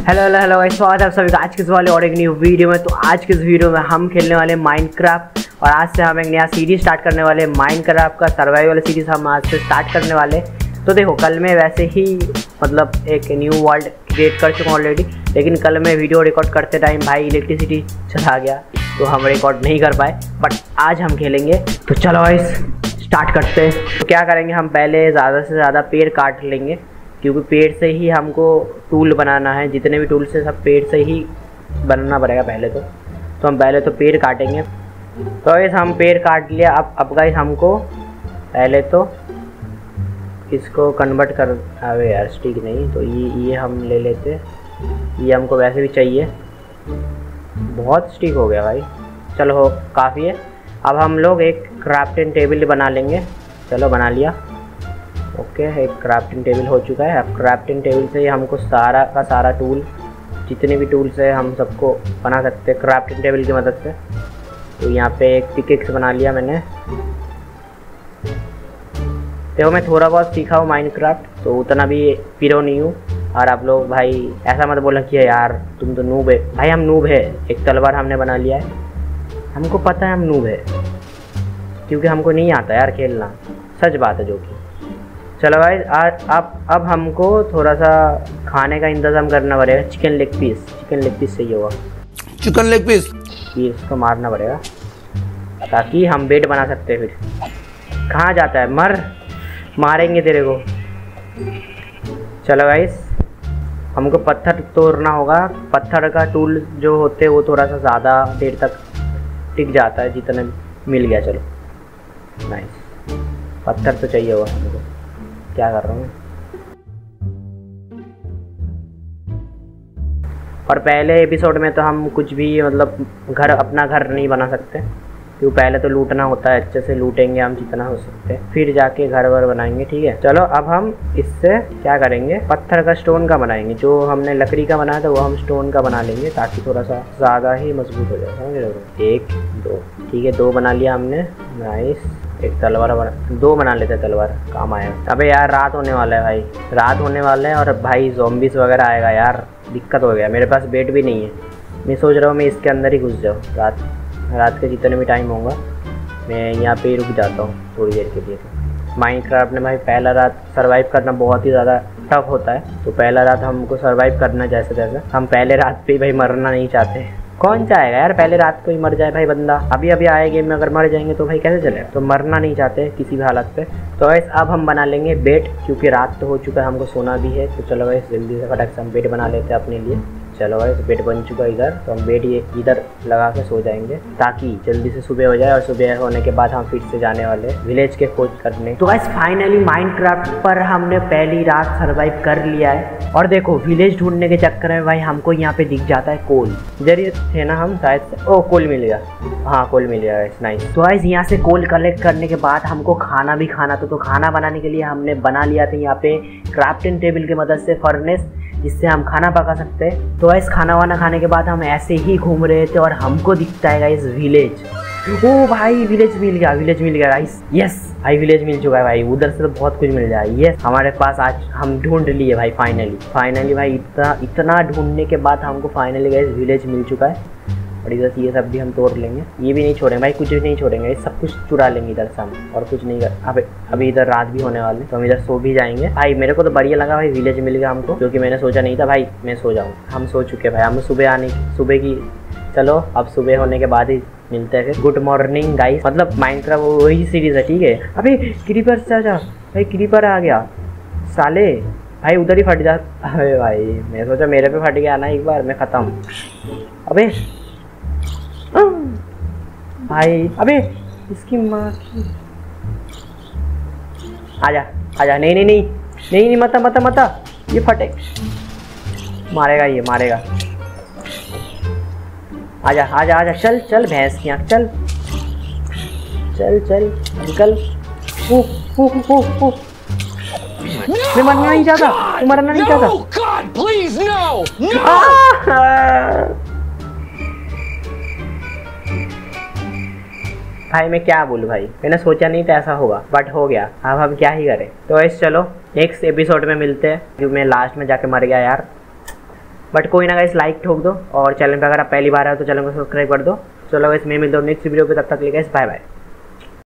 Hello hello hello guys, स्वागत है आप सभी का आज के इस वाले और एक न्यू वीडियो में। तो आज के इस वीडियो में हम खेलने वाले माइनक्राफ्ट, और आज से हम एक नया सीरीज स्टार्ट करने वाले माइनक्राफ्ट का सर्वाइवल सीरीज हम आज से स्टार्ट करने वाले। तो देखो, कल मैं वैसे ही मतलब एक न्यू वर्ल्ड क्रिएट कर चुका हूँ ऑलरेडी, लेकिन कल मैं वीडियो रिकॉर्ड करते टाइम भाई इलेक्ट्रिसिटी चला गया तो हम रिकॉर्ड नहीं कर पाए, बट आज हम खेलेंगे। तो चलो गाइस स्टार्ट करते हैं। तो क्या करेंगे, हम पहले ज़्यादा से ज़्यादा पेड़ काट लेंगे, क्योंकि पेड़ से ही हमको टूल बनाना है। जितने भी टूल्स है सब पेड़ से ही बनाना पड़ेगा पहले तो हम पहले तो पेड़ काटेंगे। तो गाइस हम पेड़ काट लिया। अब गाइस हमको पहले तो इसको कन्वर्ट कर, अबे यार स्टिक नहीं, तो ये हम ले लेते। ये हमको वैसे भी चाहिए, बहुत स्टिक हो गया भाई। चलो हो काफ़ी है। अब हम लोग एक क्राफ्टिंग टेबल बना लेंगे। चलो बना लिया, ओके एक क्राफ्टिंग टेबल हो चुका है। अब क्राफ्टिंग टेबल से ही हमको सारा का सारा टूल, जितने भी टूल्स है हम सबको बना सकते हैं क्राफ्टिंग टेबल की मदद से। तो यहाँ पे एक पिकेक्स बना लिया मैंने। देखो मैं थोड़ा बहुत सीखा हूँ माइनक्राफ्ट, तो उतना भी प्रो नहीं हूँ। और आप लोग भाई ऐसा मत बोला कि यार तुम तो नूब है। भाई हम नूब है। एक तलवार हमने बना लिया है, हमको पता है हम नूब है, क्योंकि हमको नहीं आता यार खेलना, सच बात है जो कि। चलो भाई अब हमको थोड़ा सा खाने का इंतज़ाम करना पड़ेगा। चिकन लेग पीस सही होगा। चिकन लेग पीस ये इसको मारना पड़ेगा ताकि हम बेड बना सकते हैं। फिर कहाँ जाता है, मारेंगे तेरे को। चलो गाइस हमको पत्थर तोड़ना होगा। पत्थर का टूल जो होते हैं वो थोड़ा सा ज़्यादा देर तक टिक जाता है, जितना मिल गया। चलो नाइस, पत्थर तो चाहिए होगा हमको। क्या कर रहा हूँ, और पहले एपिसोड में तो हम कुछ भी मतलब अपना घर नहीं बना सकते, क्योंकि पहले तो लूटना होता है। अच्छे से लूटेंगे हम जितना हो सकते हैं, फिर जाके घर वर बनाएंगे, ठीक है। चलो अब हम इससे क्या करेंगे, पत्थर का स्टोन का बनाएंगे। जो हमने लकड़ी का बनाया था वो हम स्टोन का बना लेंगे, ताकि थोड़ा सा ज़्यादा ही मजबूत हो जाए। समझ रहे हो, 1 2 ठीक है, 2 बना लिया हमने। नाइस, एक तलवार 2 बना लेते हैं, तलवार काम आएगा। अबे यार रात होने वाला है भाई, रात होने वाला है, और भाई ज़ॉम्बीज़ वगैरह आएगा यार, दिक्कत हो गया। मेरे पास बेड भी नहीं है। मैं सोच रहा हूँ मैं इसके अंदर ही घुस जाऊँ। रात के जितने भी टाइम होगा मैं यहाँ पे ही रुक जाता हूँ थोड़ी देर के लिए। माइनक्राफ्ट में भाई पहला रात सर्वाइव करना बहुत ही ज़्यादा टफ होता है, तो पहला रात हमको सर्वाइव करना जैसे तैसे। हम पहले रात पे भाई मरना नहीं चाहते। कौन चाहेगा यार पहले रात को ही मर जाए भाई बंदा। अभी आए गेम में अगर मर जाएंगे तो भाई कैसे चलेगा। तो मरना नहीं चाहते किसी भी हालत पे। तो वैसे अब हम बना लेंगे बेड, क्योंकि रात तो हो चुका है, हमको सोना भी है। तो चलो वैसे जल्दी से फटाक से हम बेड बना लेते हैं अपने लिए। चलो भाई बेड बन चुका है इधर, तो हम बेड ये इधर लगा के सो जाएंगे, ताकि जल्दी से सुबह हो जाए। और सुबह होने के बाद हम फिर से जाने वाले विलेज के खोज करने। तो गाइस फाइनली माइनक्राफ्ट पर हमने पहली रात सर्वाइव कर लिया है। और देखो विलेज ढूंढने के चक्कर में भाई हमको यहाँ पे दिख जाता है कोल। इधर ये थे ना हम शायद से, ओ कोल मिल गया। हाँ कोल मिल गया गाइस, नाइस। तो गाइस यहाँ से कोल कलेक्ट करने के बाद हमको खाना भी खाना था। तो खाना बनाने के लिए हमने बना लिया था यहाँ पे क्राफ्टिंग टेबल की मदद से फर्नेस, जिससे हम खाना पका सकते हैं। तो गाइस खाना वाना खाने के बाद हम ऐसे ही घूम रहे थे और हमको दिखता है गाइस विलेज। ओ भाई विलेज मिल गया गाइस। यस भाई विलेज मिल चुका है भाई। उधर से तो बहुत कुछ मिल जाए। यस हमारे पास आज हम ढूंढ लिए भाई फाइनली भाई। इतना ढूंढने के बाद हमको फाइनली गाइस विलेज मिल चुका है। और इधर से ये सब भी हम तोड़ लेंगे, ये भी नहीं छोड़ेंगे भाई, कुछ भी नहीं छोड़ेंगे, सब कुछ चुरा लेंगे इधर से हम, और कुछ नहीं कर। अभी इधर रात भी होने वाले, तो हम इधर सो भी जाएंगे भाई। मेरे को तो बढ़िया लगा भाई विलेज मिल गया हमको, क्योंकि मैंने सोचा नहीं था भाई मैं सो जाऊँ। हम सो चुके भाई, हम सुबह की। चलो अब सुबह होने के बाद ही मिलते हैं। Good morning guys. मतलब माइनक्राफ्ट वही सीरीज है, ठीक है। अबे क्रीपर चाचा भाई, क्रीपर आ गया साले भाई, उधर ही फट जा। अबे भाई मैं सोचा मेरे पे फट गया ना एक बार, मैं खत्म। अबे भाई, अबे इसकी माँ की। आजा नहीं मत ये फटे, मारेगा। आजा चल भैंस की आँख, चल निकल। मैं मरना नहीं चाहता। भाई मैं क्या बोलूँ भाई, मैंने सोचा नहीं था ऐसा होगा, बट हो गया। अब हम क्या ही करें। तो ऐसे चलो नेक्स्ट एपिसोड में मिलते हैं, क्योंकि मैं लास्ट में जाके मर गया यार। बट कोई ना गाइस, लाइक ठोक दो और चैनल पे अगर आप पहली बार आए तो चैनल को सब्सक्राइब कर दो। चलो गाइस, मैं मिलता हूँ नेक्स्ट वीडियो पे, तब तक के लिए गाइस बाय बाय।